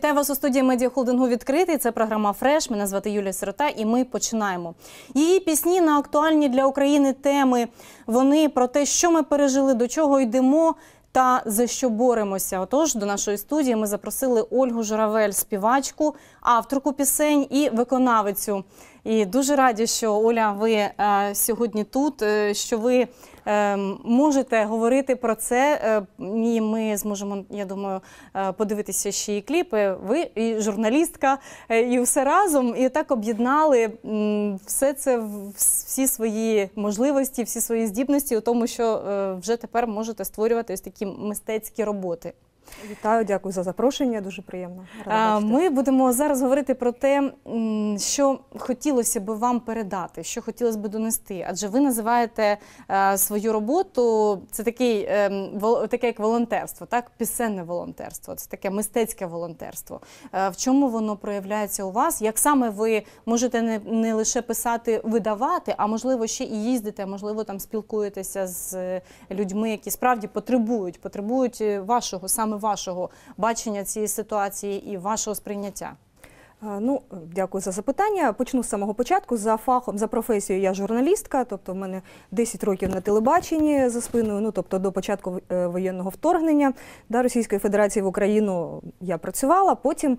Вітаю вас у студії медіахолдингу «Відкритий». Це програма «Фреш». Мене звати Юлія Сирота і ми починаємо. Її пісні на актуальні для України теми. Вони про те, що ми пережили, до чого йдемо та за що боремося. Отож, до нашої студії ми запросили Ольгу Журавель, співачку, авторку пісень і виконавицю. І дуже раді, що, Оля, ви сьогодні тут, що ви можете говорити про це. І ми зможемо, я думаю, подивитися ще і кліпи. Ви і журналістка, і все разом. І так об'єднали все це, всі свої можливості, всі свої здібності у тому, що вже тепер можете створювати ось такі мистецькі роботи. Вітаю, дякую за запрошення, дуже приємно. Ми будемо зараз говорити про те, що хотілося б вам передати, що хотілося б донести. Адже ви називаєте свою роботу, це таке як волонтерство, так? Пісенне волонтерство, це таке мистецьке волонтерство. В чому воно проявляється у вас? Як саме ви можете не лише писати, видавати, а можливо ще і їздите, можливо там спілкуєтеся з людьми, які справді потребують вашого бачення цієї ситуації і вашого сприйняття? Дякую за запитання. Почну з самого початку. За фахом, за професією я журналістка, тобто в мене 10 років на телебаченні за спиною, тобто до початку воєнного вторгнення Російської Федерації в Україну я працювала, потім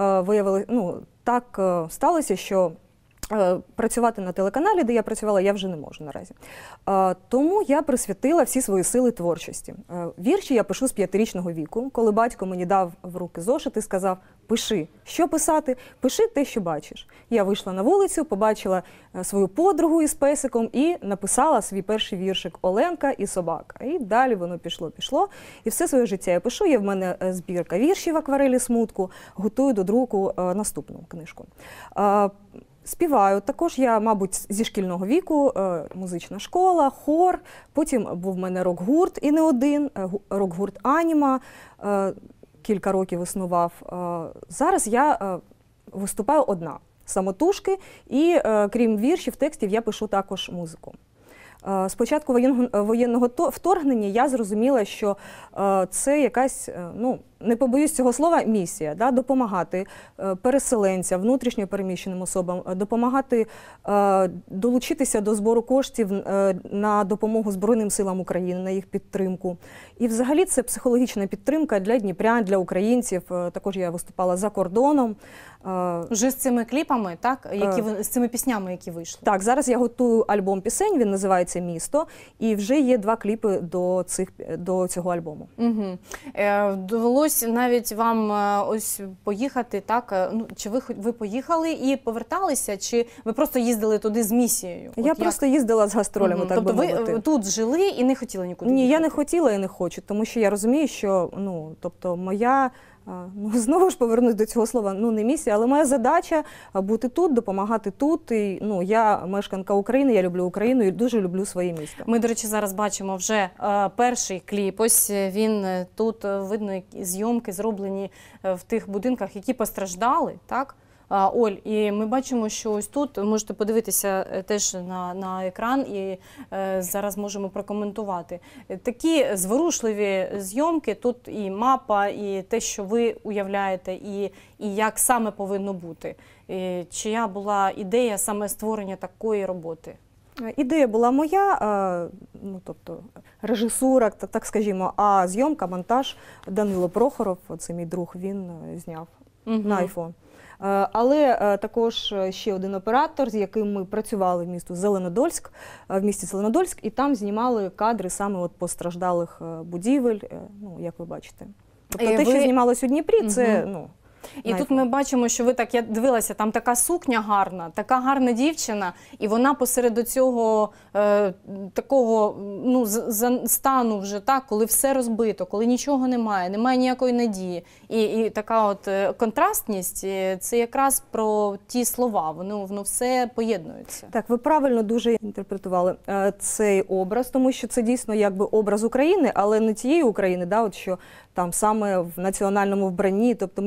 так сталося, що працювати на телеканалі, де я працювала, я вже не можу наразі. Тому я присвятила всі свої сили творчості. Вірші я пишу з 5-річного віку. Коли батько мені дав в руки зошит і сказав: пиши. Що писати? Пиши те, що бачиш. Я вийшла на вулицю, побачила свою подругу із песиком і написала свій перший віршик «Оленка і собака». І далі воно пішло. І все своє життя я пишу. Є в мене збірка віршів «Акварелі смутку». Готую до друку наступну книжку. Співаю. Також я, мабуть, зі шкільного віку, музична школа, хор, потім був в мене рок-гурт і не один, рок-гурт «Аніма», кілька років існував. Зараз я виступаю одна, самотужки, і крім віршів, текстів, я пишу також музику. З початку воєнного вторгнення я зрозуміла, що це якась, не побоюсь цього слова, місія, допомагати переселенцям, внутрішньо переміщеним особам, допомагати долучитися до збору коштів на допомогу Збройним силам України, на їх підтримку. І взагалі це психологічна підтримка для дніпрян, для українців. Також я виступала за кордоном. Вже з цими кліпами, так? З цими піснями, які вийшли? Так, зараз я готую альбом пісень, він називається «Місто», і вже є 2 кліпи до цього альбому. Довелось навіть вам ось поїхати, так? Чи ви поїхали і поверталися, чи ви просто їздили туди з місією? Я просто їздила з гастролями, так би мовити. Тобто ви тут жили і не хотіли нікуди їхати? Ні, я не хотіла і не хочу, тому що я розумію, що моя... знову ж повернусь до цього слова, не місія, але моя задача бути тут, допомагати тут. І, я мешканка України, я люблю Україну і дуже люблю своє місто. Ми, до речі, зараз бачимо вже перший кліп. Ось він тут, видно, зйомки зроблені в тих будинках, які постраждали, так? Оль, і ми бачимо, що ось тут, можете подивитися теж на екран і зараз можемо прокоментувати. Такі зворушливі зйомки, тут і мапа, і те, що ви уявляєте, і як саме повинно бути. Чия була ідея саме створення такої роботи? Ідея була моя, тобто режисура, так скажімо, а зйомка, монтаж Данило Прохоров, це мій друг, він зняв на айфон. Але також ще один оператор, з яким ми працювали в місті Зеленодольськ, і там знімали кадри саме постраждалих будівель, як ви бачите. Тобто те, що знімалось у Дніпрі, це... І тут ми бачимо, що ви так, я дивилася, там така сукня гарна, така гарна дівчина, і вона посеред цього такого стану вже, так, коли все розбито, коли нічого немає ніякої надії. І така от контрастність, це якраз про ті слова, воно все поєднується. Так, ви правильно дуже інтерпретували цей образ, тому що це дійсно якби образ України, але не тієї України, що там саме в національному вбранні, тобто ми відходимо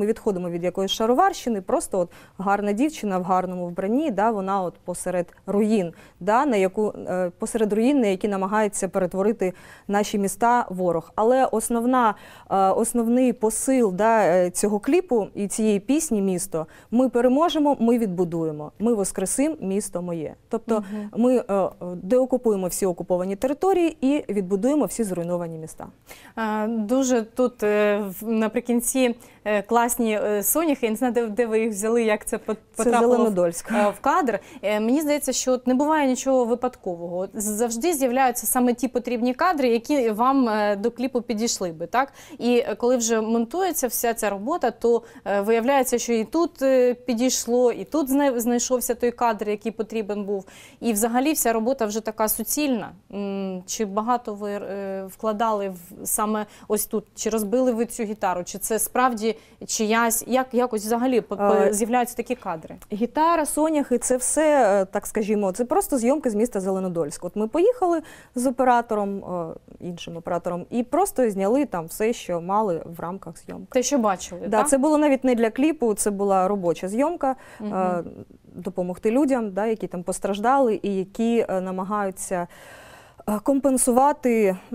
відходимо від якоїсь шароварщини, просто от гарна дівчина в гарному вбранні, да, вона от посеред руїн, да, посеред руїн, на які намагається перетворити наші міста ворог. Але основний посил, да, цього кліпу і цієї пісні «Місто» – ми переможемо, ми відбудуємо, ми воскресим місто моє. Тобто ми деокупуємо всі окуповані території і відбудуємо всі зруйновані міста. Дуже тут наприкінці класні соняхи. Я не знаю, де ви їх взяли, як це потрапило в кадр. Мені здається, що не буває нічого випадкового. Завжди з'являються саме ті потрібні кадри, які вам до кліпу підійшли би. Так? І коли вже монтується вся ця робота, то виявляється, що і тут підійшло, і тут знайшовся той кадр, який потрібен був. І взагалі вся робота вже така суцільна. Чи багато ви вкладали саме ось тут? Чи розбили ви цю гітару? Чи це справді чиясь? Якось взагалі з'являються такі кадри? Гітара, соняхи – це все, так скажімо, це просто зйомки з міста Зеленодольськ. От ми поїхали з оператором, іншим оператором, і просто зняли там все, що мали в рамках зйомки. Те, що бачили, да, так? Це було навіть не для кліпу, це була робоча зйомка, допомогти людям, да, які там постраждали і які намагаються компенсувати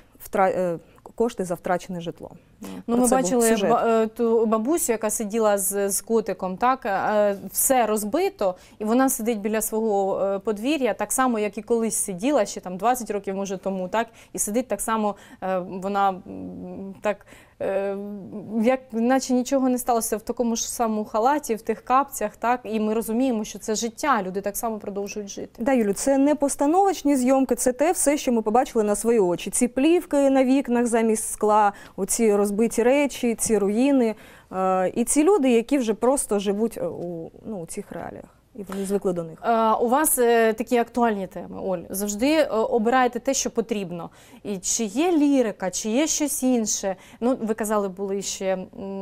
кошти за втрачене житло. Ну, ми бачили ту бабусю, яка сиділа з котиком, так? Все розбито, і вона сидить біля свого подвір'я, так само, як і колись сиділа, ще там 20 років, може, тому, так? І сидить так само, вона так, як наче нічого не сталося, в такому ж самому халаті, в тих капцях, так? І ми розуміємо, що це життя, люди так само продовжують жити. Да, Юлю, це не постановочні зйомки, це те все, що ми побачили на свої очі. Ці плівки на вікнах замість скла, оці розбиті речі, ці руїни. І ці люди, які вже просто живуть у цих реаліях. І вони звикли до них. У вас такі актуальні теми, Оль. Завжди обираєте те, що потрібно. І чи є лірика, чи є щось інше? Ну, ви казали, були ще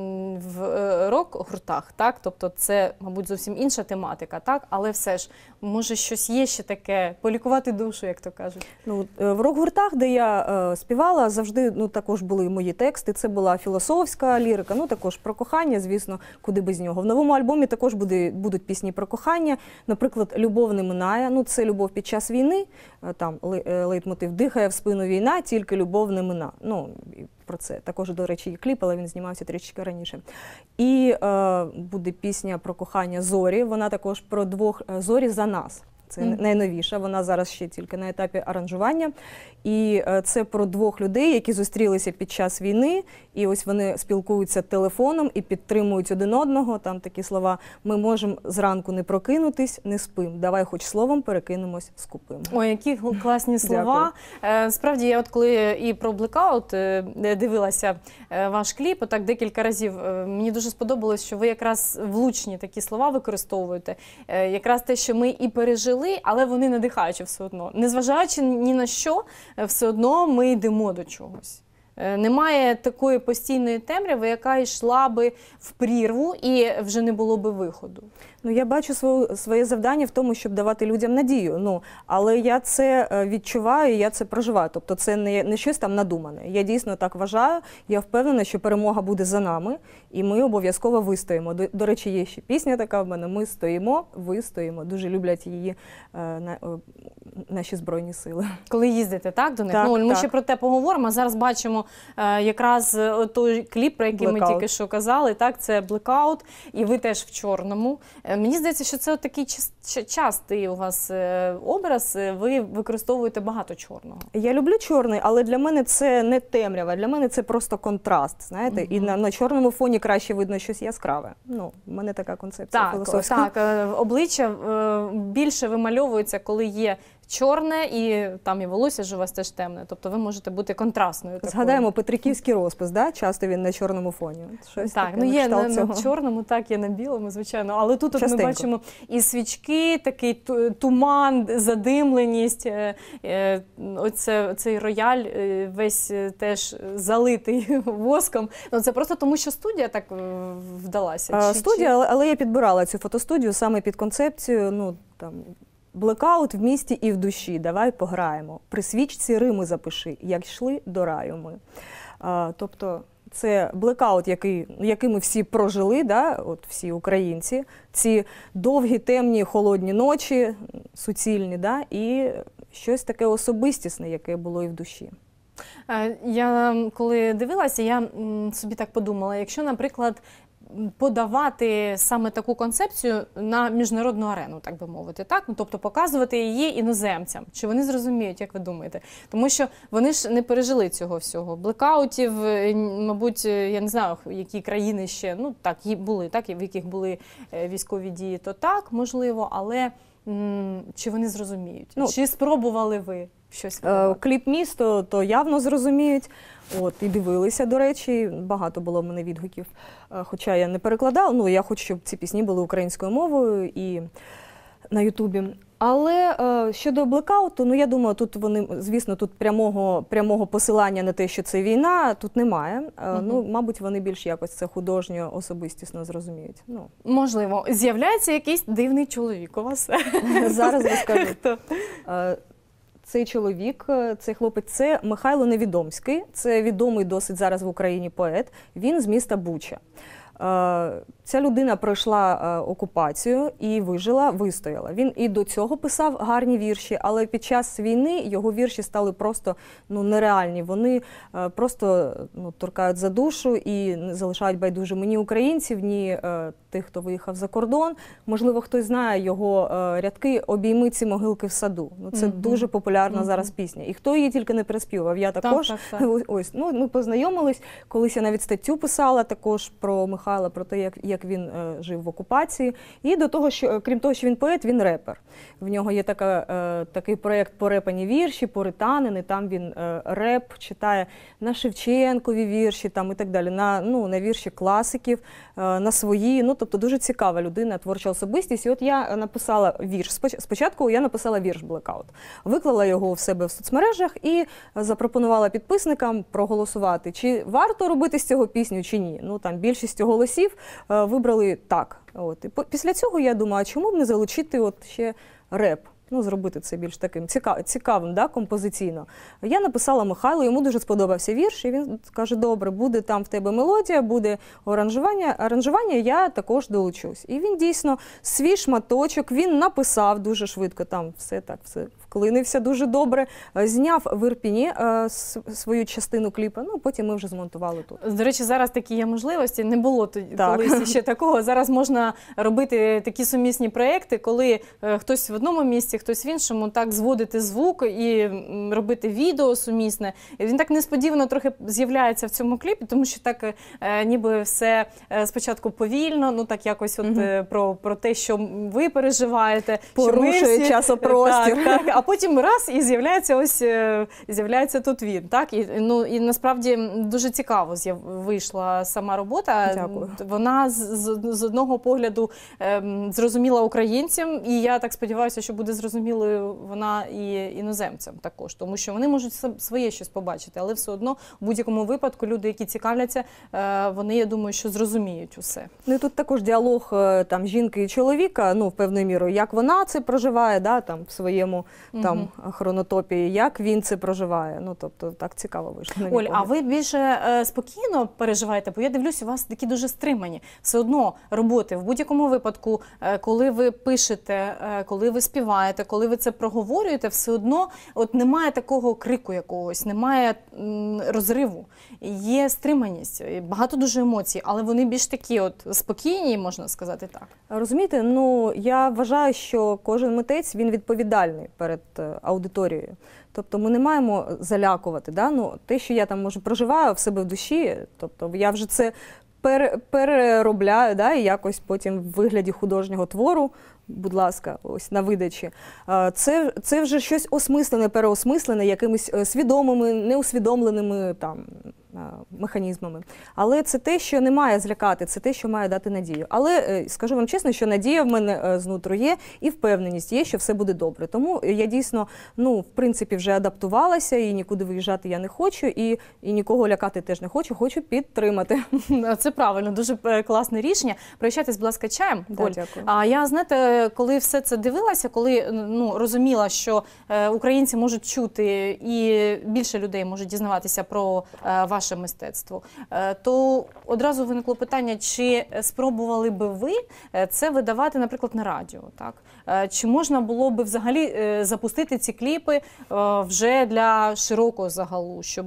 в рок-гуртах, так? Тобто це, мабуть, зовсім інша тематика, так? Але все ж, може, щось є ще таке, полікувати душу, як то кажуть? Ну, в рок-гуртах, де я співала, завжди також були мої тексти. Це була філософська лірика, також про кохання, звісно, куди без нього. В новому альбомі також будуть пісні про кохання. Наприклад, «Любов не минає», це любов під час війни, там лейтмотив «Дихає в спину війна, тільки любов не мина». Про це також, до речі, є кліп, але він знімався трішки раніше. І буде пісня про кохання «Зорі», вона також про двох «Зорі за нас». Це найновіша, вона зараз ще тільки на етапі аранжування. І це про двох людей, які зустрілися під час війни, і ось вони спілкуються телефоном і підтримують один одного. Там такі слова: «Ми можемо зранку не прокинутись, не спим. Давай хоч словом перекинемось скупим». Ой, які класні слова. Справді, я от коли і про Blackout дивилася ваш кліп, отак декілька разів, мені дуже сподобалось, що ви якраз влучні такі слова використовуєте. Якраз те, що ми і пережили, але вони надихаючі все одно. Незважаючи ні на що, все одно ми йдемо до чогось. Немає такої постійної темряви, яка йшла би в прірву і вже не було би виходу. Я бачу своє завдання в тому, щоб давати людям надію. Але я це відчуваю, я це проживаю. Тобто це не щось там надумане. Я дійсно так вважаю. Я впевнена, що перемога буде за нами, і ми обов'язково вистоїмо. До речі, є ще пісня така в мене: «Ми стоїмо, вистоїмо». Дуже люблять її наші Збройні Сили. Коли їздите, так, до них? Так, ми ще про те поговоримо. Зараз бачимо якраз той кліп, про який ми тільки що казали. Так, це Blackout, і ви теж в чорному. Мені здається, що це такий частий у вас образ, ви використовуєте багато чорного. Я люблю чорний, але для мене це не темрява, для мене це просто контраст, знаєте, і на чорному фоні краще видно щось яскраве. В мене така концепція філософська. Так, обличчя більше вимальовується, коли є чорне, і там і волосся ж у вас теж темне, тобто ви можете бути контрастною такою. Згадаємо Петриківський розпис, да? Часто він на чорному фоні. Щось так, таке, є на чорному, так, є на білому, звичайно, але тут ми бачимо і свічки, такий туман, задимленість, цей рояль весь теж залитий воском. Це просто тому, що студія так вдалася? Студія, але я підбирала цю фотостудію саме під концепцію, Blackout в місті і в душі, давай пограємо. При свічці Рими запиши, як йшли до раю ми. Тобто це блекаут, який ми всі прожили, да, от всі українці, ці довгі, темні, холодні ночі, суцільні, да, і щось таке особистісне, яке було і в душі. Я коли дивилася, я собі так подумала, якщо, наприклад, подавати саме таку концепцію на міжнародну арену, так би мовити, так? Ну, тобто показувати її іноземцям. Чи вони зрозуміють, як ви думаєте? Тому що вони ж не пережили цього всього. Блекаутів, мабуть, я не знаю, які країни ще, ну так, були, так, в яких були військові дії, то так, можливо, але чи вони зрозуміють? Ну, чи спробували ви щось подавати? Кліп «Місто» то явно зрозуміють. От, і дивилися, до речі, багато було в мене відгуків. Хоча я не перекладала, ну, я хочу, щоб ці пісні були українською мовою і на Ютубі. Але щодо блекауту, ну, я думаю, тут вони, звісно, тут прямого посилання на те, що це війна, тут немає. Ну, мабуть, вони більш якось це художньо, особистісно зрозуміють. Ну. Можливо. З'являється якийсь дивний чоловік у вас? Зараз розкажу. Цей чоловік, цей хлопець, це Михайло Невідомський. Це відомий досить зараз в Україні поет. Він з міста Буча. Ця людина пройшла окупацію і вижила, вистояла. Він і до цього писав гарні вірші, але під час війни його вірші стали просто нереальні. Вони просто торкають за душу і не залишають байдужими ні українців, ні тих, хто виїхав за кордон. Можливо, хтось знає його рядки «Обійми ці могилки в саду». Ну, це дуже популярна зараз пісня. І хто її тільки не переспівав. Я також. Так. Ось, ну, ми познайомились. Колись я навіть статтю писала також про Михайла, про те, як він жив в окупації. І до того, що, крім того, що він поет, він репер. В нього є такий проєкт «Порепані вірші», «Поританини». Там він реп читає на Шевченкові вірші там, і так далі, на вірші класиків, на свої. Ну, тобто дуже цікава людина, творча особистість. І от я написала вірш. Спочатку я написала вірш «Блекаут». Виклала його в себе в соцмережах і запропонувала підписникам проголосувати, чи варто робити з цього пісню, чи ні. Ну, там більшістю голосів вибрали так. От. І після цього я думаю, а чому б не залучити от ще реп? Ну, зробити це більш таким цікавим, да, композиційно. Я написала Михайлу, йому дуже сподобався вірш, і він каже, добре, буде там в тебе мелодія, буде аранжування, я також долучусь. І він дійсно свій шматочок, він написав дуже швидко, там все вклинився дуже добре, зняв в Ірпіні свою частину кліпа, ну, потім ми вже змонтували тут. До речі, зараз такі є можливості, не було колись ще такого. Зараз можна робити такі сумісні проєкти, коли хтось в одному місці, хтось в іншому, так зводити звук і робити відео сумісне. І він так несподівано трохи з'являється в цьому кліпі, тому що так ніби все спочатку повільно, ну так якось от про те, що ви переживаєте. Порушує часопростір. Так, а потім раз і з'являється тут він. Так? І насправді дуже цікаво вийшла сама робота. Дякую. Вона з одного погляду зрозуміла українцям, і я так сподіваюся, що буде зрозумілою вона і іноземцям також, тому що вони можуть своє щось побачити, але все одно в будь-якому випадку люди, які цікавляться, вони, я думаю, що зрозуміють усе. Ну і тут також діалог там жінки і чоловіка, ну, в певною мірою, як вона це проживає, да, там в своєму там хронотопі, як він це проживає. Ну, тобто, так цікаво вийшло. Оль, а ви більше спокійно переживаєте? Бо я дивлюсь, у вас такі дуже стримані. Все одно роботи в будь-якому випадку, коли ви пишете, коли ви співаєте, коли ви це проговорюєте, все одно от немає такого крику якогось, немає розриву. Є стриманість, багато дуже емоцій, але вони більш такі от спокійні, можна сказати так. Розумієте, ну, я вважаю, що кожен митець, він відповідальний перед аудиторією. Тобто ми не маємо залякувати. Да? Ну, те, що я там, може, проживаю в себе в душі, тобто я вже це переробляю, да, і якось потім в вигляді художнього твору, будь ласка, ось на видачі. Це вже щось осмислене, переосмислене якимись свідомими, неусвідомленими там механізмами. Але це те, що не має злякати, це те, що має дати надію. Але скажу вам чесно, що надія в мене знутрі є і впевненість є, що все буде добре. Тому я дійсно, ну, в принципі, вже адаптувалася і нікуди виїжджати я не хочу, і нікого лякати теж не хочу, хочу підтримати. Це правильно, дуже класне рішення. Прощайтесь, будь ласка, чаєм. Да, Оль. дякую. А я, знаєте, коли все це дивилася, коли розуміла, що українці можуть чути і більше людей можуть дізнаватися про ваше мистецтво, то одразу виникло питання, чи спробували би ви це видавати, наприклад, на радіо, так? Чи можна було би взагалі запустити ці кліпи вже для широкого загалу, щоб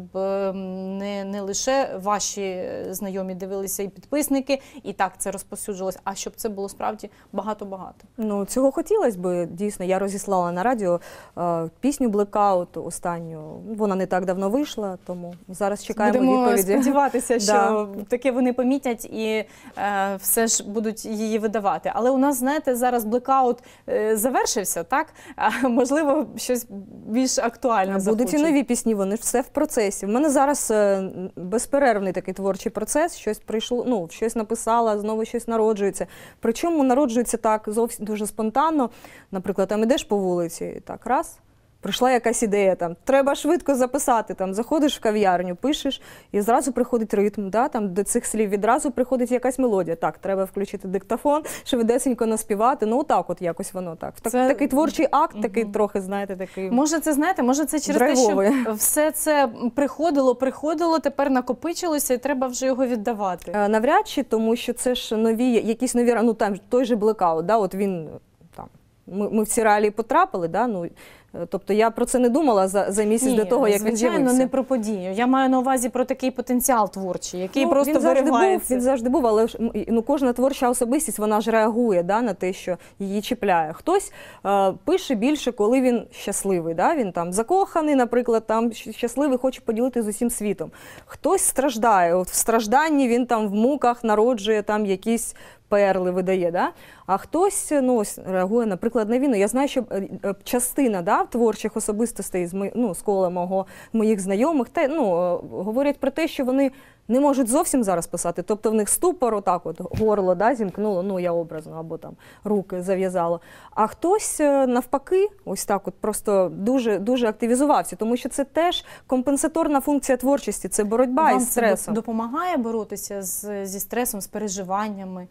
не лише ваші знайомі дивилися і підписники, і так це розповсюджувалось, а щоб це було справді багато-багато? Ну, цього хотілося б. Дійсно, я розіслала на радіо пісню «Blackout» останню. Вона не так давно вийшла, тому зараз чекаємо відповіді. Будемо сподіватися, що таке вони помітять і все ж будуть її видавати. Але у нас, знаєте, зараз «Blackout» завершився, так? А можливо, щось більш актуальне будуть і нові пісні, вони ж все в процесі. В мене зараз безперервний такий творчий процес, щось прийшло, щось написала, знову щось народжується. Причому народжується так зовсім дуже спонтанно. Наприклад, там ідеш по вулиці, так раз, прийшла якась ідея, там, треба швидко записати, там, заходиш в кав'ярню, пишеш, і зразу приходить ритм, да, там, до цих слів відразу приходить якась мелодія. Так, треба включити диктофон, швидесенько наспівати, отак от якось воно так. Такий творчий акт, такий трохи, знаєте, такий може це через драйвовий. Те, що все це приходило, тепер накопичилося і треба вже його віддавати? Навряд чи, тому що це ж якісь нові, там, той же Blackout, да, от він, там, ми в ці реалії потрапили, да, тобто я про це не думала за місяць до того, як він з'явився. Звичайно, не про подію. Я маю на увазі про такий потенціал творчий, який просто виривається. Він завжди був, але кожна творча особистість, вона ж реагує, да, на те, що її чіпляє. Хтось пише більше, коли він щасливий. Да? Він там закоханий, наприклад, там щасливий, хоче поділити з усім світом. Хтось страждає. От в стражданні він там в муках народжує там якісь перли, видає. Да? А хтось реагує, наприклад, на війну. Я знаю, що частина, да, творчих особистостей з кола моїх знайомих говорять про те, що вони не можуть зовсім зараз писати. Тобто в них ступор, отак от горло, да, зімкнуло, я образно, або там руки зав'язало. А хтось навпаки, ось так от просто дуже, дуже активізувався, тому що це теж компенсаторна функція творчості, це боротьба із стресом. Вам це допомагає боротися зі стресом, з переживаннями?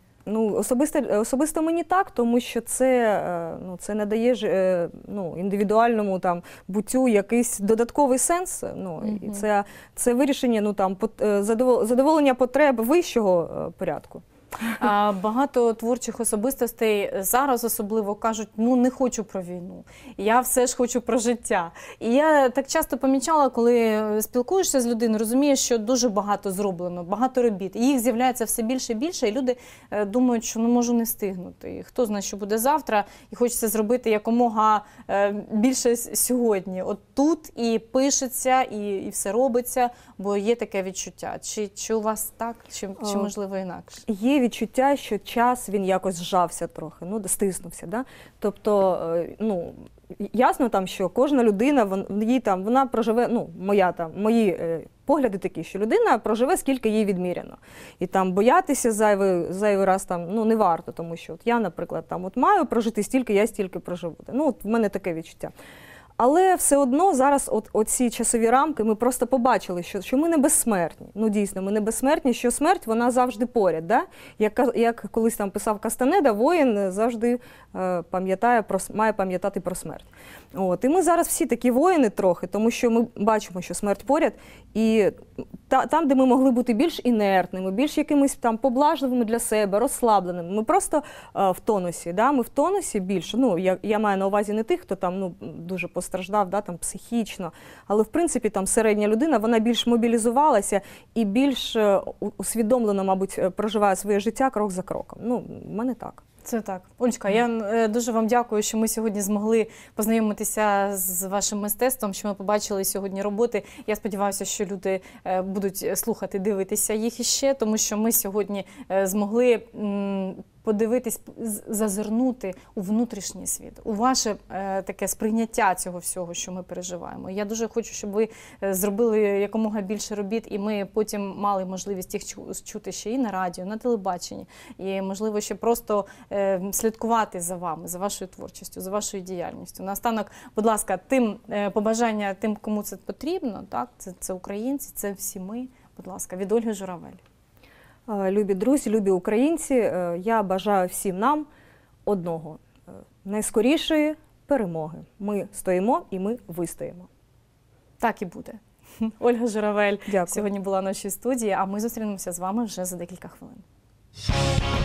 Особисто мені так, тому що це надає індивідуальному буттю якийсь додатковий сенс. І це вирішення задоволення потреб вищого порядку. Багато творчих особистостей зараз особливо кажуть, не хочу про війну, я все ж хочу про життя. І я так часто помічала, коли спілкуєшся з людиною, розумієш, що дуже багато зроблено, багато робіт. І їх з'являється все більше і більше, і люди думають, що можу не встигнути. І хто знає, що буде завтра, і хочеться зробити якомога більше сьогодні. От тут і пишеться, і все робиться, бо є таке відчуття. Чи у вас так, чи можливо інакше? Є відчуття, що час він якось зжався трохи, стиснувся. Да? Тобто, ясно там, що кожна людина, вона проживе, мої погляди такі, що людина проживе, скільки їй відміряно. І там боятися зайвий раз не варто, тому що я, наприклад, маю прожити стільки, я стільки проживу. В мене таке відчуття. Але все одно зараз оці часові рамки, ми просто побачили, що ми не безсмертні. Дійсно, ми не безсмертні, що смерть, вона завжди поряд. Да? Як колись там писав Кастанеда, воїн завжди має пам'ятати про смерть. І ми зараз всі такі воїни трохи, тому що ми бачимо, що смерть поряд. І там, де ми могли бути більш інертними, більш якимись поблажливими для себе, розслабленими, ми просто в тонусі. Да? Ми в тонусі більше. Я маю на увазі не тих, хто дуже постраждав, да, психічно, але в принципі середня людина, вона більш мобілізувалася і більш усвідомлено, мабуть, проживає своє життя крок за кроком. В мене так. Це так. Олечка, я дуже вам дякую, що ми сьогодні змогли познайомитися з вашим мистецтвом, що ми побачили сьогодні роботи. Я сподіваюся, що люди будуть слухати, дивитися їх іще, тому що ми сьогодні змогли подивитись, зазирнути у внутрішній світ, у ваше таке сприйняття цього всього, що ми переживаємо. Я дуже хочу, щоб ви зробили якомога більше робіт, і ми потім мали можливість їх чути ще і на радіо, на телебаченні, і, можливо, ще просто слідкувати за вами, за вашою творчістю, за вашою діяльністю. Наостанок, будь ласка, побажання тим, кому це потрібно, так? Це українці, це всі ми. Будь ласка, від Ольги Журавель. Любі друзі, любі українці, я бажаю всім нам одного найскорішої перемоги. Ми стоїмо і ми вистоїмо. Так і буде. Ольга Журавель Дякую. сьогодні була в нашій студії, а ми зустрінемося з вами вже за декілька хвилин.